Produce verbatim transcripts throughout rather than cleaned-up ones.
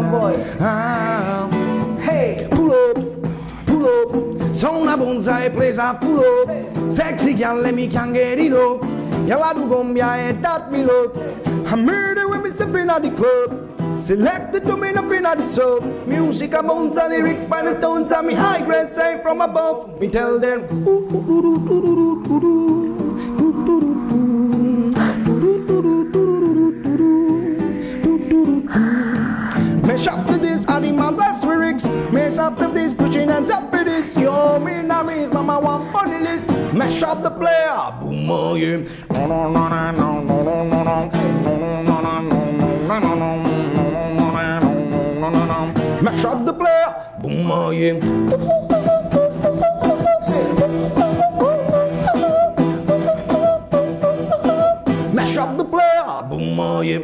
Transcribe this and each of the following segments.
boys. Ah, Hey, pull up, pull up. Sono una bonza e presa full up. Sexy can let me can get it up. Y'all do gombia and that me love. I murder when we step in at the club. Selected to me up in at the sub. Music a bonza, lyrics by the tones. And me high grade say from above. Me tell them. Mesh up to this animal blast lyrics. Mesh up to this pushing hands up with this. Yo, me na me is number one funny list. Mesh up the player, boom oh yeah. Mash up the player, boom oh yeah. Mash up the player, boom oh yeah.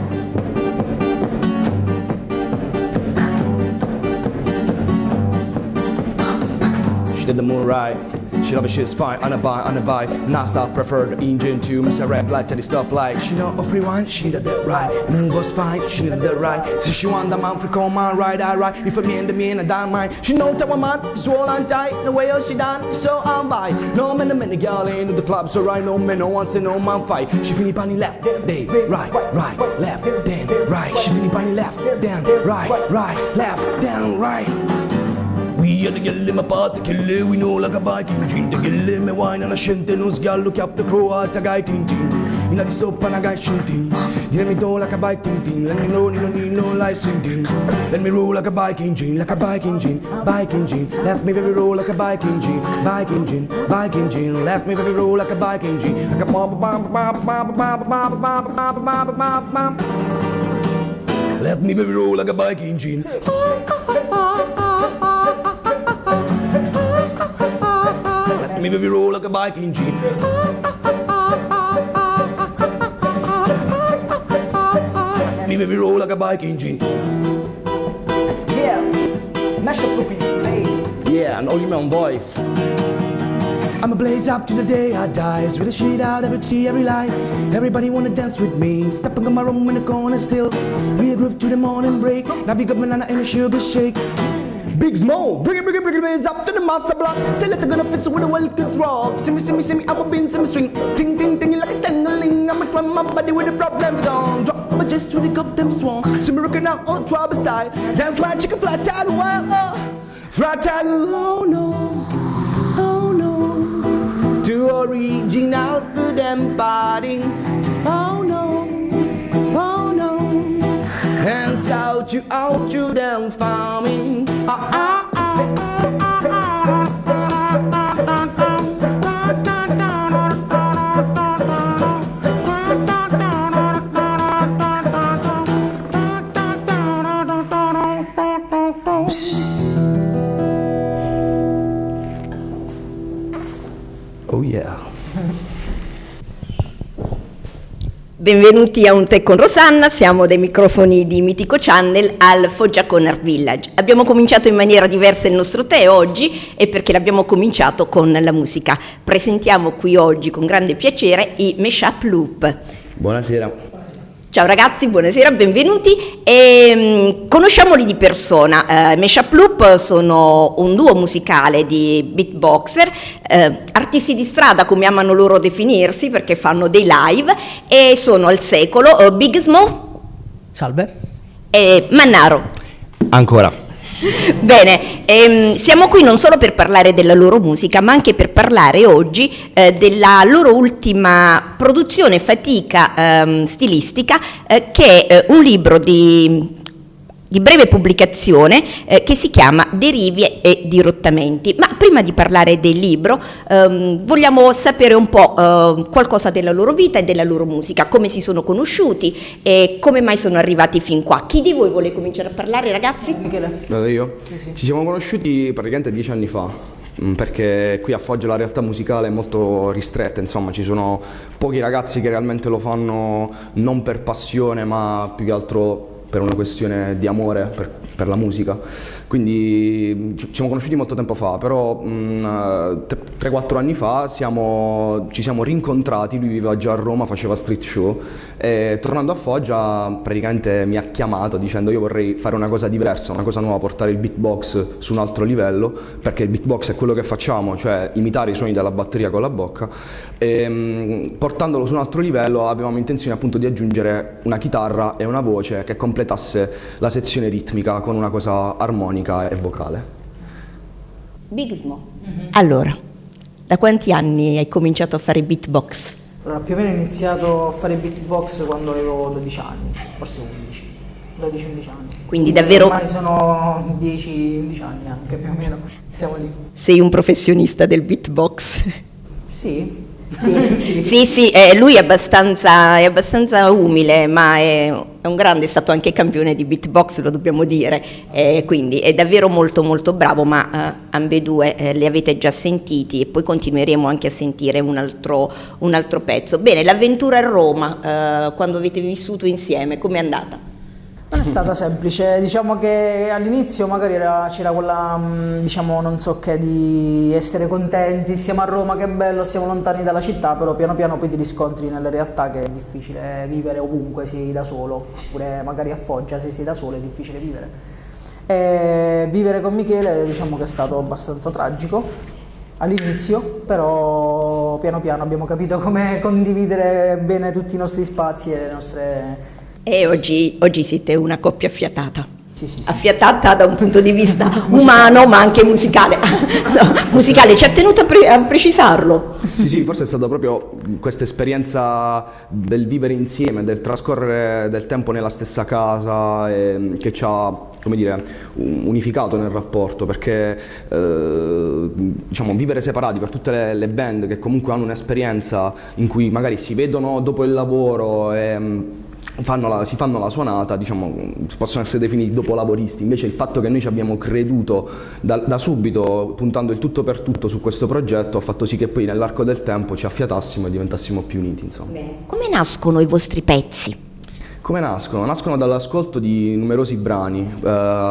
She did the moon right. She love it, she's fine, on a buy, on a buy. Non-stop preferred engine to miss a red light at the stoplight. She know off rewind, she did that right. Moon was fine, she did that right. So she want the man for come on, right, I right. If I mean the man, I don't mind. She know that woman is all on tight. The way she done, so I'm by. No man, the minute girl into the club, so right, no man, no one say no man fight. She feel bunny left, then right, right, left, then right. She feel bunny left, then right, right, left, then right. We are the girl in my party, kill it, we know like a Viking dream. The girl in my wine and a shente, no girl look up the crow at a guy ting ting. In a stop and a guy shooting. Let me go like a bike ting ting. Let me know, you don't need no licensing. Let me roll like a biking jean, like a biking jean, biking jean. Left me baby roll like a biking jean, biking jean, biking jean. Left me baby roll like a biking jean, like a bam bam bam bam bam bam bam bam bam bam bam. Let me baby roll like a biking jean. Me baby roll like a biking jean. Me baby roll like a biking jean. yeah. Mash up Loopy, play. Yeah, and all you men boys. I'ma blaze up to the day I die. With a shit out every tea, every light. Everybody wanna dance with me. Stepping in my room in the corner still. See a groove to the morning break. Now we got banana and a sugar shake. Big Smo, bring it, bring it, bring it, raise up to the master block. Say let the gonna fit with a well-cut rock. See me, see me, see me, I'm a pin, see me swing. Ting, ting, ting, like a tingling. I'm a climb my body with the problems gone. Drop my chest with the cup them swung. See me rocking out on trouble style. Dance like chicken flat tag, well, oh. Flat tag, oh no, oh no. Too original for them party. Oh no, oh no. Hands out you out to them farming. Ah, ah, ah, ah, oh yeah. Benvenuti a Un Tè con Rosanna, siamo dai microfoni di Mitico Channel al Foggia Corner Village. Abbiamo cominciato in maniera diversa il nostro tè oggi e perché l'abbiabbiamo cominciato con la musica. Presentiamo qui oggi con grande piacere i Mashup Loop. Buonasera. Ciao ragazzi, buonasera, benvenuti. E, um, conosciamoli di persona. Uh, Mashup Loop sono un duo musicale di beatboxer, uh, artisti di strada come amano loro definirsi perché fanno dei live e sono al secolo uh, Big Smo. Salve. E Mannaro. Ancora. Bene, ehm, siamo qui non solo per parlare della loro musica, ma anche per parlare oggi eh, della loro ultima produzione fatica ehm, stilistica, eh, che è eh, un libro di, di breve pubblicazione eh, che si chiama Derive e dirottamenti. Ma prima di parlare del libro ehm, vogliamo sapere un po' eh, qualcosa della loro vita e della loro musica, come si sono conosciuti e come mai sono arrivati fin qua. Chi di voi vuole cominciare a parlare, ragazzi? Michele. Vado io? Sì, sì. Ci siamo conosciuti praticamente dieci anni fa, perché qui a Foggia la realtà musicale è molto ristretta, insomma ci sono pochi ragazzi che realmente lo fanno non per passione ma più che altro per una questione di amore per, per la musica. Quindi ci siamo conosciuti molto tempo fa, però tre quattro anni fa siamo, ci siamo rincontrati, lui viveva già a Roma, faceva street show E tornando a Foggia praticamente mi ha chiamato dicendo io vorrei fare una cosa diversa, una cosa nuova, portare il beatbox su un altro livello, perché il beatbox è quello che facciamo, cioè imitare i suoni della batteria con la bocca, e portandolo su un altro livello avevamo intenzione appunto di aggiungere una chitarra e una voce che completasse la sezione ritmica con una cosa armonica e vocale. Bigsmo, mm-hmm. Allora, da quanti anni hai cominciato a fare beatbox? Allora, più o meno ho iniziato a fare beatbox quando avevo dodici anni, forse undici, dodici undici anni. Quindi davvero... Ormai sono dieci undici anni anche, più o meno, siamo lì. Sei un professionista del beatbox? Sì. Sì, sì, sì, sì, eh, lui è abbastanza, è abbastanza umile, ma è, è un grande, è stato anche campione di beatbox, lo dobbiamo dire, eh, quindi è davvero molto molto bravo, ma eh, ambedue eh, li avete già sentiti e poi continueremo anche a sentire un altro, un altro pezzo. Bene, l'avventura a Roma, eh, quando avete vissuto insieme, com'è andata? Non è stata semplice, diciamo che all'inizio magari c'era quella, diciamo, non so che, di essere contenti, siamo a Roma, che bello, siamo lontani dalla città, però piano piano poi ti riscontri nella realtà che è difficile vivere ovunque sei da solo, oppure magari a Foggia se sei da solo è difficile vivere. E vivere con Michele diciamo che è stato abbastanza tragico all'inizio, però piano piano abbiamo capito come condividere bene tutti i nostri spazi e le nostre... E oggi, oggi siete una coppia affiatata, sì, sì, sì. Affiatata da un punto di vista umano ma anche musicale. No, musicale, ci ha tenuto a, pre a precisarlo. Sì, sì, forse è stata proprio questa esperienza del vivere insieme, del trascorrere del tempo nella stessa casa eh, che ci ha, come dire, unificato nel rapporto, perché eh, diciamo, vivere separati per tutte le, le band che comunque hanno un'esperienza in cui magari si vedono dopo il lavoro e Fanno la, si fanno la suonata, diciamo, possono essere definiti dopolavoristi, invece il fatto che noi ci abbiamo creduto da, da subito, puntando il tutto per tutto su questo progetto, ha fatto sì che poi nell'arco del tempo ci affiatassimo e diventassimo più uniti, insomma. Come nascono i vostri pezzi? Come nascono? Nascono dall'ascolto di numerosi brani. Uh,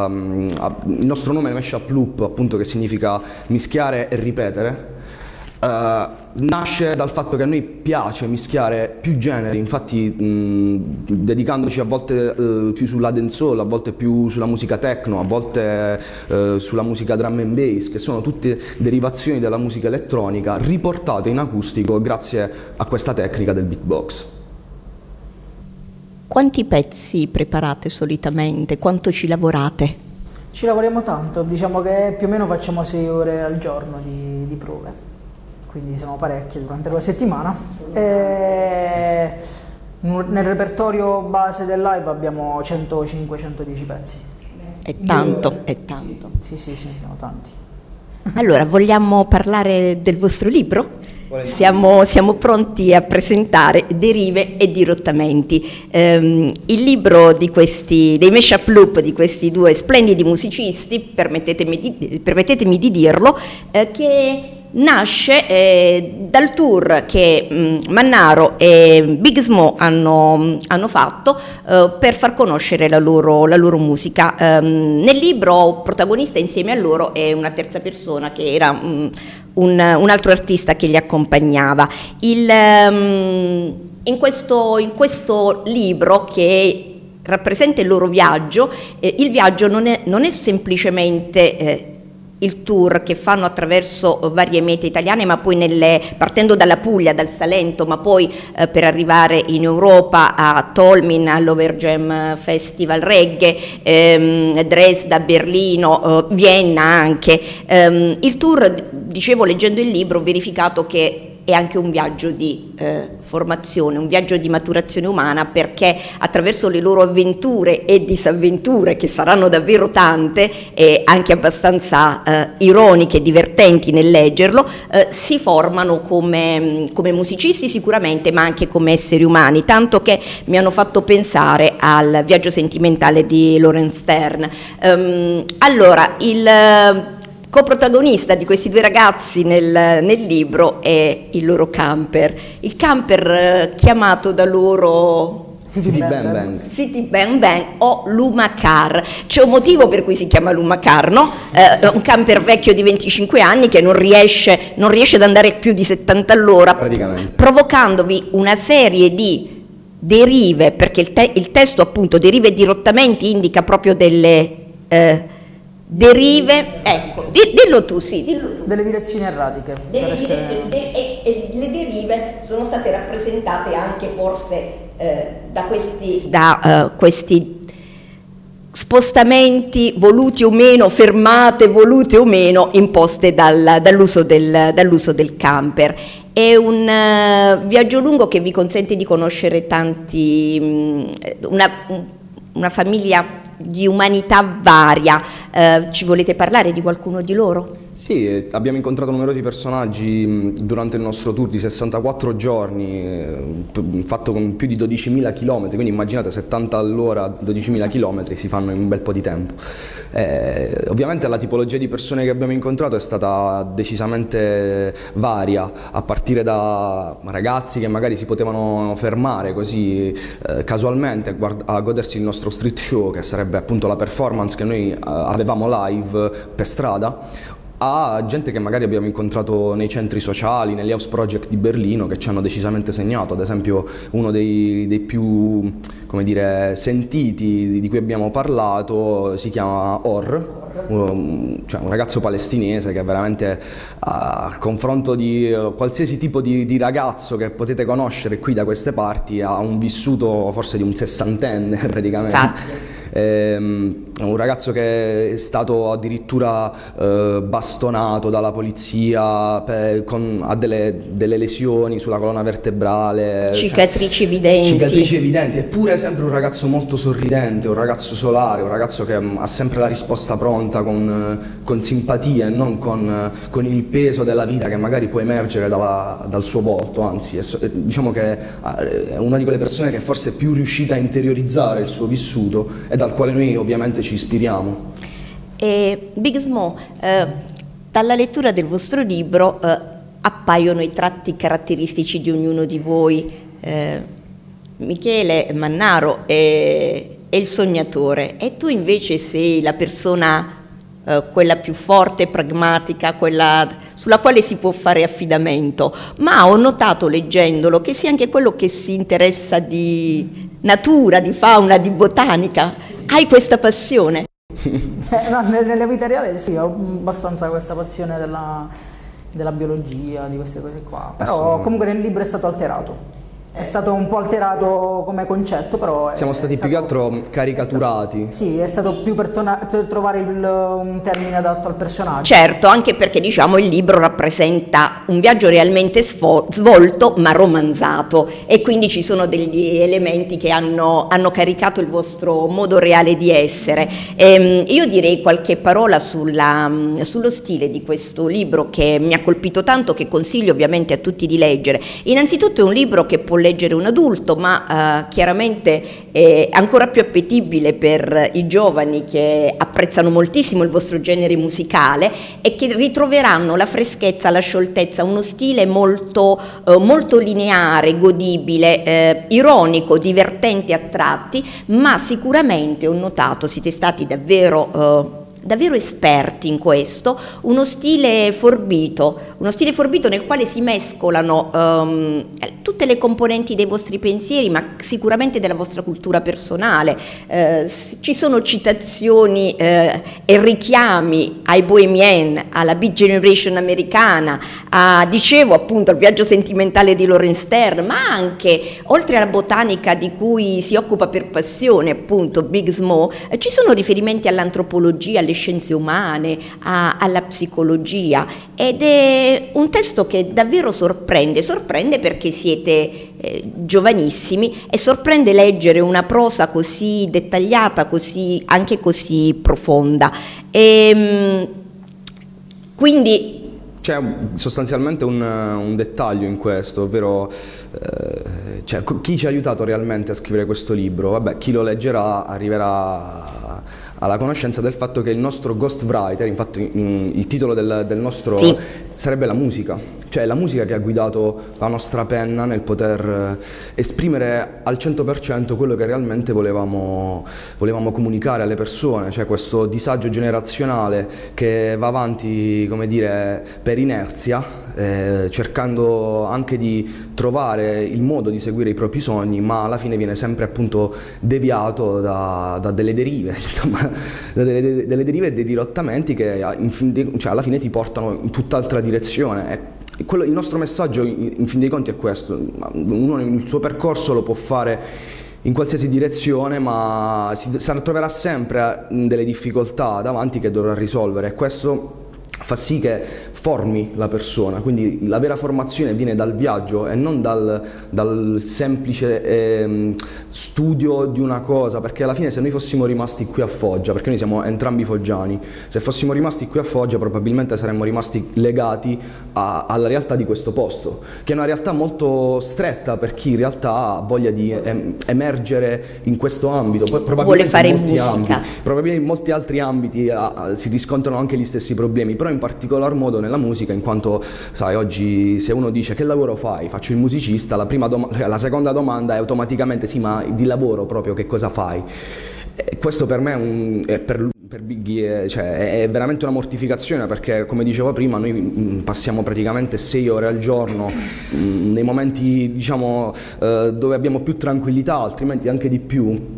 il nostro nome è Mashup Loop, appunto, che significa mischiare e ripetere. Uh, nasce dal fatto che a noi piace mischiare più generi, infatti mh, dedicandoci a volte uh, più sulla dancehall, a volte più sulla musica techno, a volte uh, sulla musica drum and bass, che sono tutte derivazioni della musica elettronica riportate in acustico grazie a questa tecnica del beatbox. Quanti pezzi preparate solitamente? Quanto ci lavorate? Ci lavoriamo tanto, diciamo che più o meno facciamo sei ore al giorno di, di prove. Quindi sono parecchie durante la settimana. E nel repertorio base del live abbiamo centocinque centodieci pezzi. È tanto, è tanto. Sì, sì, sì, sono tanti. Allora, vogliamo parlare del vostro libro? Siamo, siamo pronti a presentare Derive e dirottamenti, ehm, il libro di questi, dei Mashup Loop, di questi due splendidi musicisti, permettetemi di, permettetemi di dirlo, eh, che nasce eh, dal tour che mh, Mannaro e Bigsmo hanno, hanno fatto eh, per far conoscere la loro, la loro musica. Um, nel libro protagonista insieme a loro è una terza persona che era um, un, un altro artista che li accompagnava. Il, um, in, questo, in questo libro che rappresenta il loro viaggio, eh, il viaggio non è, non è semplicemente eh, il tour che fanno attraverso varie mete italiane, ma poi nelle, partendo dalla Puglia, dal Salento, ma poi eh, per arrivare in Europa a Tolmin, all'Overjam Festival Reggae, ehm, Dresda, Berlino, eh, Vienna anche. Ehm, il tour, dicevo leggendo il libro, ho verificato che è anche un viaggio di eh, formazione, un viaggio di maturazione umana, perché attraverso le loro avventure e disavventure, che saranno davvero tante e anche abbastanza eh, ironiche e divertenti nel leggerlo, eh, si formano come, come musicisti sicuramente, ma anche come esseri umani, tanto che mi hanno fatto pensare al viaggio sentimentale di Laurence Stern. Um, allora, il coprotagonista di questi due ragazzi nel, nel libro è il loro camper, il camper eh, chiamato da loro City, City Bang Bang. City Bang Bang o Luma Car. C'è un motivo per cui si chiama Luma Car, no? Eh, un camper vecchio di venticinque anni che non riesce, non riesce ad andare più di settanta all'ora, provocandovi una serie di derive, perché il, te il testo appunto derive e dirottamenti indica proprio delle eh, derive, ecco, dillo tu, sì, dillo tu. Delle direzioni erratiche. Delle per essere... direzioni, e, e, e le derive sono state rappresentate anche forse eh, da questi, da, uh, questi spostamenti voluti o meno, fermate volute o meno, imposte dal, dall'uso del, dall'uso del camper. È un uh, viaggio lungo che vi consente di conoscere tanti, um, una, una famiglia di umanità varia. Uh, ci volete parlare di qualcuno di loro? Sì, abbiamo incontrato numerosi personaggi durante il nostro tour di sessantaquattro giorni, fatto con più di dodicimila chilometri, quindi immaginate settanta all'ora, dodicimila chilometri si fanno in un bel po' di tempo. Eh, ovviamente la tipologia di persone che abbiamo incontrato è stata decisamente varia, a partire da ragazzi che magari si potevano fermare così eh, casualmente a, a godersi il nostro street show, che sarebbe appunto la performance che noi eh, avevamo live per strada, a gente che magari abbiamo incontrato nei centri sociali, negli house project di Berlino, che ci hanno decisamente segnato. Ad esempio uno dei, dei più, come dire, sentiti di cui abbiamo parlato si chiama Or, un, cioè un ragazzo palestinese che veramente al confronto di qualsiasi tipo di, di ragazzo che potete conoscere qui da queste parti ha un vissuto forse di un sessantenne praticamente. Infatti. È un ragazzo che è stato addirittura eh, bastonato dalla polizia per, con, ha delle, delle lesioni sulla colonna vertebrale, cicatrici cioè, evidenti. Cicatrici evidenti, eppure sempre un ragazzo molto sorridente, un ragazzo solare, un ragazzo che ha sempre la risposta pronta con, con simpatia e non con, con il peso della vita che magari può emergere dalla, dal suo volto. Anzi, è, diciamo che è una di quelle persone che forse è più riuscita a interiorizzare il suo vissuto e dal quale noi ovviamente ci ispiriamo. E Big Smo, eh, dalla lettura del vostro libro eh, appaiono i tratti caratteristici di ognuno di voi. eh, Michele Mannaro è, è il sognatore e tu invece sei la persona eh, quella più forte, pragmatica, quella sulla quale si può fare affidamento, ma ho notato leggendolo che sei anche quello che si interessa di natura, di fauna, di botanica. Hai questa passione? Eh, no, nella vita reale sì, ho abbastanza questa passione della, della biologia, di queste cose qua, però comunque nel libro è stato alterato. È stato un po' alterato come concetto, però... Siamo stati più che altro caricaturati. È stato, sì, è stato più per, per trovare il, un termine adatto al personaggio. Certo, anche perché diciamo il libro rappresenta un viaggio realmente svolto ma romanzato e quindi ci sono degli elementi che hanno, hanno caricato il vostro modo reale di essere. Ehm, io direi qualche parola sulla, sullo stile di questo libro che mi ha colpito tanto, che consiglio ovviamente a tutti di leggere. Innanzitutto è un libro che può leggere un adulto, ma eh, chiaramente è ancora più appetibile per i giovani che apprezzano moltissimo il vostro genere musicale e che ritroveranno la freschezza, la scioltezza, uno stile molto, eh, molto lineare, godibile, eh, ironico, divertente a tratti, ma sicuramente ho notato, siete stati davvero... Eh, davvero esperti in questo, uno stile forbito, uno stile forbito nel quale si mescolano um, tutte le componenti dei vostri pensieri, ma sicuramente della vostra cultura personale. Eh, ci sono citazioni eh, e richiami ai Bohemian, alla Beat Generation americana, a, dicevo appunto al viaggio sentimentale di Laurence Sterne, ma anche, oltre alla botanica di cui si occupa per passione appunto Big Smo, eh, ci sono riferimenti all'antropologia, alle scienze umane, a, alla psicologia, ed è un testo che davvero sorprende, sorprende perché siete eh, giovanissimi e sorprende leggere una prosa così dettagliata, così, anche così profonda. E, quindi c'è sostanzialmente un, un dettaglio in questo, ovvero eh, cioè, chi ci ha aiutato realmente a scrivere questo libro? Vabbè, chi lo leggerà arriverà alla conoscenza del fatto che il nostro ghostwriter, infatti mh, il titolo del, del nostro sì. sarebbe la musica, cioè è la musica che ha guidato la nostra penna nel poter esprimere al cento per cento quello che realmente volevamo, volevamo comunicare alle persone, cioè questo disagio generazionale che va avanti, come dire, per inerzia, eh, cercando anche di trovare il modo di seguire i propri sogni, ma alla fine viene sempre appunto deviato da, da delle derive, insomma, da delle, delle derive e dei dirottamenti che in fin dei, cioè alla fine ti portano in tutt'altra direzione. E quello, il nostro messaggio in fin dei conti è questo: uno il suo percorso lo può fare in qualsiasi direzione, ma si, si troverà sempre delle difficoltà davanti che dovrà risolvere, e questo fa sì che formi la persona, quindi la vera formazione viene dal viaggio e non dal, dal semplice eh, studio di una cosa, perché alla fine se noi fossimo rimasti qui a Foggia, perché noi siamo entrambi foggiani, se fossimo rimasti qui a Foggia probabilmente saremmo rimasti legati a, alla realtà di questo posto, che è una realtà molto stretta per chi in realtà ha voglia di em, emergere in questo ambito. Poi, probabilmente vuole fare in molti musica. ambiti, probabilmente in molti altri ambiti ah, si riscontrano anche gli stessi problemi, però in particolar modo nella musica, in quanto sai, oggi se uno dice che lavoro fai, faccio il musicista, la, prima la seconda domanda è automaticamente sì, ma di lavoro proprio che cosa fai? E questo per me è, un, è per, per Biggie è, cioè, è veramente una mortificazione, perché come dicevo prima noi passiamo praticamente sei ore al giorno nei momenti, diciamo, dove abbiamo più tranquillità, altrimenti anche di più,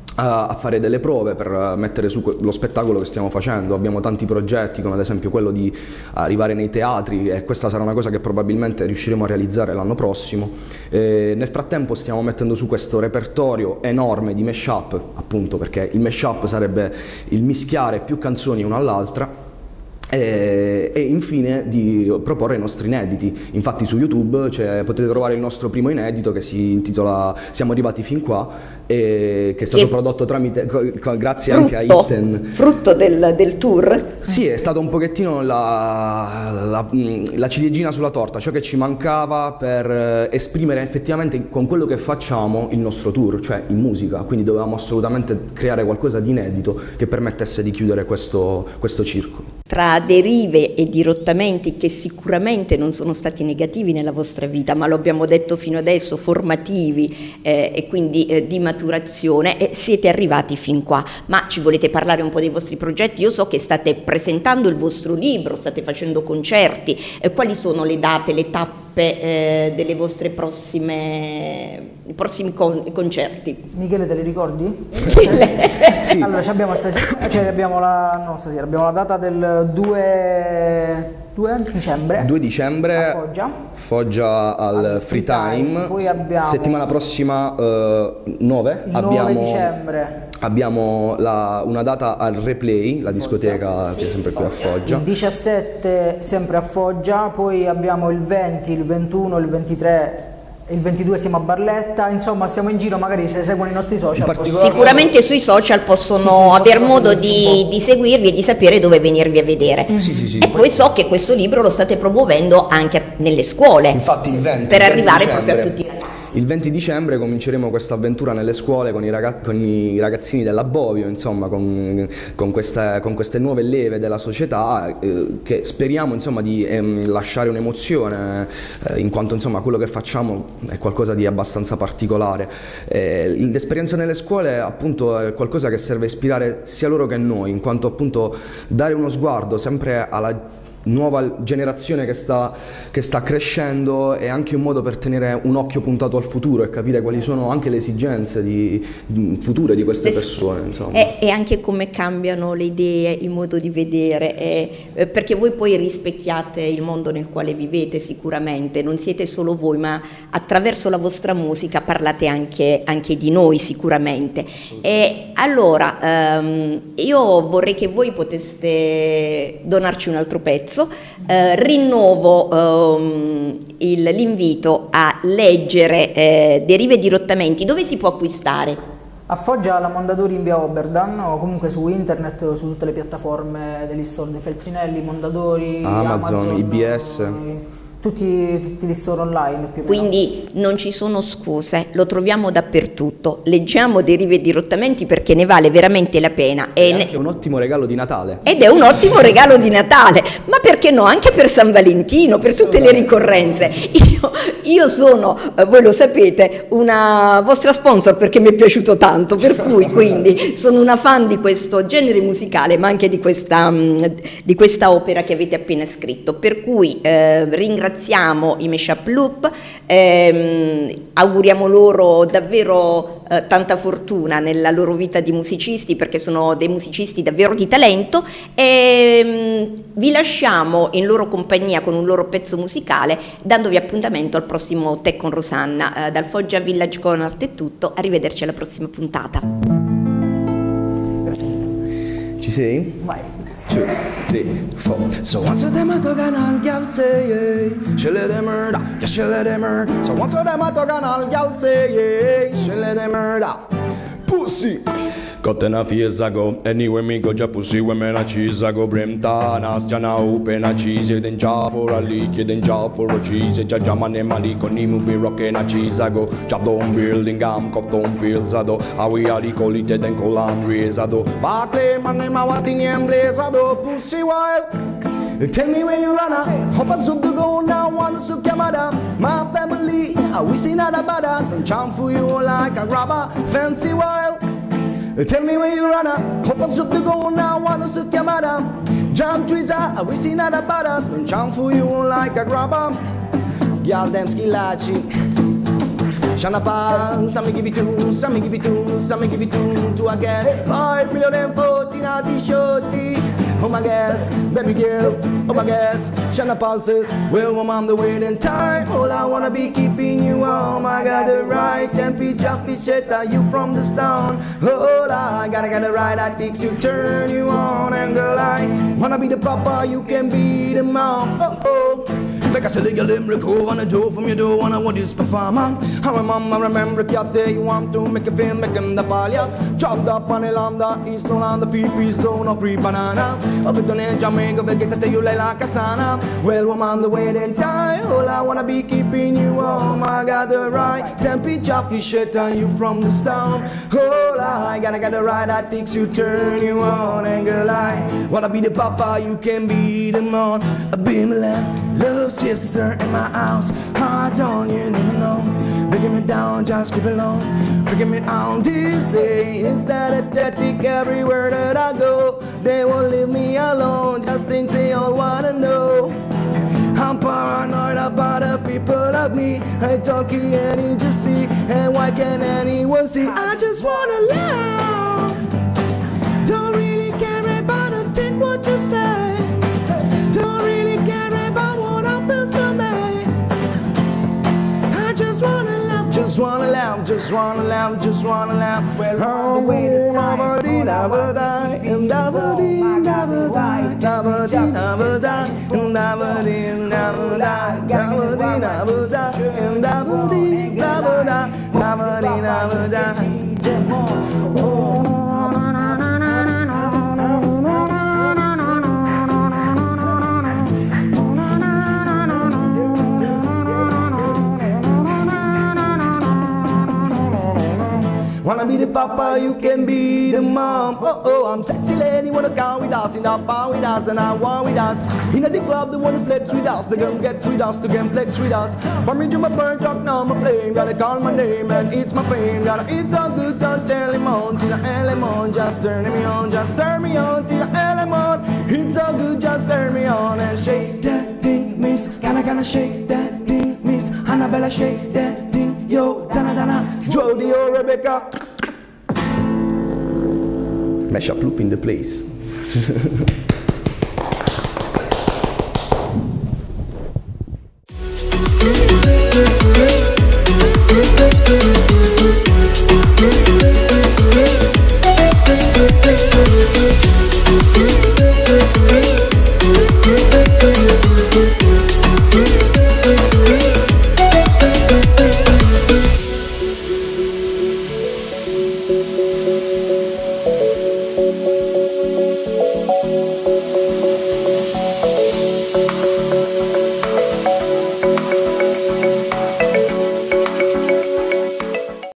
a fare delle prove per mettere su lo spettacolo che stiamo facendo. Abbiamo tanti progetti, come ad esempio quello di arrivare nei teatri, e questa sarà una cosa che probabilmente riusciremo a realizzare l'anno prossimo. E nel frattempo stiamo mettendo su questo repertorio enorme di mashup, appunto perché il mashup sarebbe il mischiare più canzoni una all'altra. E, e infine di proporre i nostri inediti. Infatti su YouTube cioè, potete trovare il nostro primo inedito che si intitola Siamo arrivati fin qua, e che è stato che prodotto tramite, grazie frutto, anche a Itten. Frutto del, del tour? Sì, è stato un pochettino la, la, la ciliegina sulla torta, ciò che ci mancava per esprimere effettivamente con quello che facciamo il nostro tour, cioè in musica, quindi dovevamo assolutamente creare qualcosa di inedito che permettesse di chiudere questo, questo circolo. Tra derive e dirottamenti che sicuramente non sono stati negativi nella vostra vita, ma lo abbiamo detto fino adesso, formativi eh, e quindi eh, di maturazione, eh, siete arrivati fin qua. Ma ci volete parlare un po' dei vostri progetti? Io so che state presentando il vostro libro, state facendo concerti, eh, quali sono le date, le tappe eh, delle vostre prossime, i prossimi con concerti? Michele, te li ricordi? Sì. Allora abbiamo stasera, cioè abbiamo la, no, stasera, abbiamo la data del due dicembre. due dicembre a Foggia. Foggia al, al Free Time. Time. Poi abbiamo settimana prossima uh, nove. Il abbiamo, nove dicembre. Abbiamo la, una data al Replay, la discoteca Foggia. Che è sempre qui a Foggia. Il diciassette sempre a Foggia, poi abbiamo il venti, il ventuno, il ventitré. Il ventidue siamo a Barletta, insomma siamo in giro, magari se seguono i nostri social sicuramente modo... sui social possono sì, sì, aver modo di, di seguirvi e di sapere dove venirvi a vedere. Mm-hmm. Sì, sì, sì. E poi so che questo libro lo state promuovendo anche nelle scuole. Infatti il venti, per il arrivare dicembre. proprio a tutti i ragazzi. Il venti dicembre cominceremo questa avventura nelle scuole con i, ragazzi, con i ragazzini della Bovio, insomma, con, con, queste, con queste nuove leve della società eh, che speriamo insomma, di ehm, lasciare un'emozione, eh, in quanto insomma, quello che facciamo è qualcosa di abbastanza particolare. Eh, l'esperienza nelle scuole appunto è qualcosa che serve a ispirare sia loro che noi, in quanto appunto dare uno sguardo sempre alla nuova generazione che sta, che sta crescendo è anche un modo per tenere un occhio puntato al futuro e capire quali sono anche le esigenze di, di future di queste persone, insomma. E, e anche come cambiano le idee, il modo di vedere, e, perché voi poi rispecchiate il mondo nel quale vivete sicuramente, non siete solo voi, ma attraverso la vostra musica parlate anche, anche di noi sicuramente. E allora um, io vorrei che voi poteste donarci un altro pezzo. Eh, rinnovo ehm, l'invito a leggere eh, Derive e dirottamenti. Dove si può acquistare? A Foggia alla Mondadori in via Oberdan, o comunque su internet, su tutte le piattaforme degli store dei Feltrinelli, Mondadori, Amazon, Amazon I B S. tutti, tutti gli store online più o meno. Quindi non ci sono scuse, lo troviamo dappertutto, leggiamo Derive e dirottamenti perché ne vale veramente la pena. È E ne- anche un ottimo regalo di Natale. Ed è un ottimo regalo di Natale, ma perché no, anche per San Valentino, per tutte le ricorrenze. Io, io sono, eh, voi lo sapete, una vostra sponsor perché mi è piaciuto tanto, per cui quindi sono una fan di questo genere musicale, ma anche di questa, mh, di questa opera che avete appena scritto. Per cui eh, ringraziamo i Mashup Loop, ehm, auguriamo loro davvero eh, tanta fortuna nella loro vita di musicisti, perché sono dei musicisti davvero di talento, e mh, vi lasciamo in loro compagnia con un loro pezzo musicale, dandovi appuntamento al prossimo Tech con Rosanna. Eh, dal Foggia Village con Arte è tutto, arrivederci alla prossima puntata. Ci sei? Vai. Two, three, four. So once a them a talk and all gal say yeah, she let them murder, yeah she let them murder. So once a them a talk and all gal say yeah, she let them murder. Pussy. Got ten a years ago, anywhere me go, ja pussy women a cheese a go brimta, nastia na open a cheese, then ja for a leak, then ja for a cheese, ja jam and emali con ni be rockin' a cheese a go, job down building am cop down fields a do, a we a di colite then colam raise a do, Barclay man them a what in em blaze a do, pussy wild. Tell me where you run at, hop a soup to go now, one to Kamada, my family, I we see not a bada, don't jump for you like a grabber, fancy wild. Tell me where you run up, hop on soup to go now, one to Kamada, jump twizza, I we see not a bada, don't jump for you like a grabber, girl them skillaci. Shana pa, some me give it to, some me give it to, some me give it to, to a guess, five million and fourteen at the shorty. Oh my guess, baby girl, oh my guess, Shana pulses, well I'm on the waiting time. All I wanna be keeping you warm. I got the right temperature, fish are you from the stone? Oh, I gotta get the right tactics, you turn you on and girl I wanna be the papa, you can be the mom. Oh oh. Like I said, you limerick, who wanna do from you do wanna want this performer. How a mama remember cat day you want to make a film, make him the palia. Chopped up on the lambda, east on the feet, peace stone or pre banana. Up it on in Jamaica, we get to you like a sana. Well, I'm on the waiting time. All I wanna be keeping you warm. I got the right temperature, fish shit on you from the stone. Oh, I gotta get the right tactics, you turn you on. And girl, I wanna be the papa, you can be the mom. A beam lamp, love sister in my house. Hard on you, never know. Breaking me down, just keep it alone. Breaking me down these days. Instead of tactic everywhere that I go. They won't leave me alone, just things they all wanna know. I'm paranoid about the people like me. I don't care any to see, and why can't anyone see? I just wanna love. Don't really care about them, think what you say. Don't really care about what happens to me. I just wanna love, just wanna love, just wanna love, just wanna love. Well, on the way to time, all I wanna die, and never die, never die, never die, never die, and never die, never die, never die, never die, and never die, never die, never die, never die. Wanna be the papa, you can be the mom. Oh oh, I'm sexy lady, wanna come with us, in the bar with us, then I want with us. In the club, they wanna flex with us, they gon' get with us, they gon' flex with us. For me to my bird talk, now my flame, gotta call my name and it's my fame. Gotta eat so good, don't tell him on, till the element, just turn me on, just turn me on, till the element. It's so good, just turn me on and shake that thing, miss. Gotta gotta shake that thing, miss. Annabella, shake that thing, yo, Dana Dana, Jody or Rebecca. Mashup Loop in the place.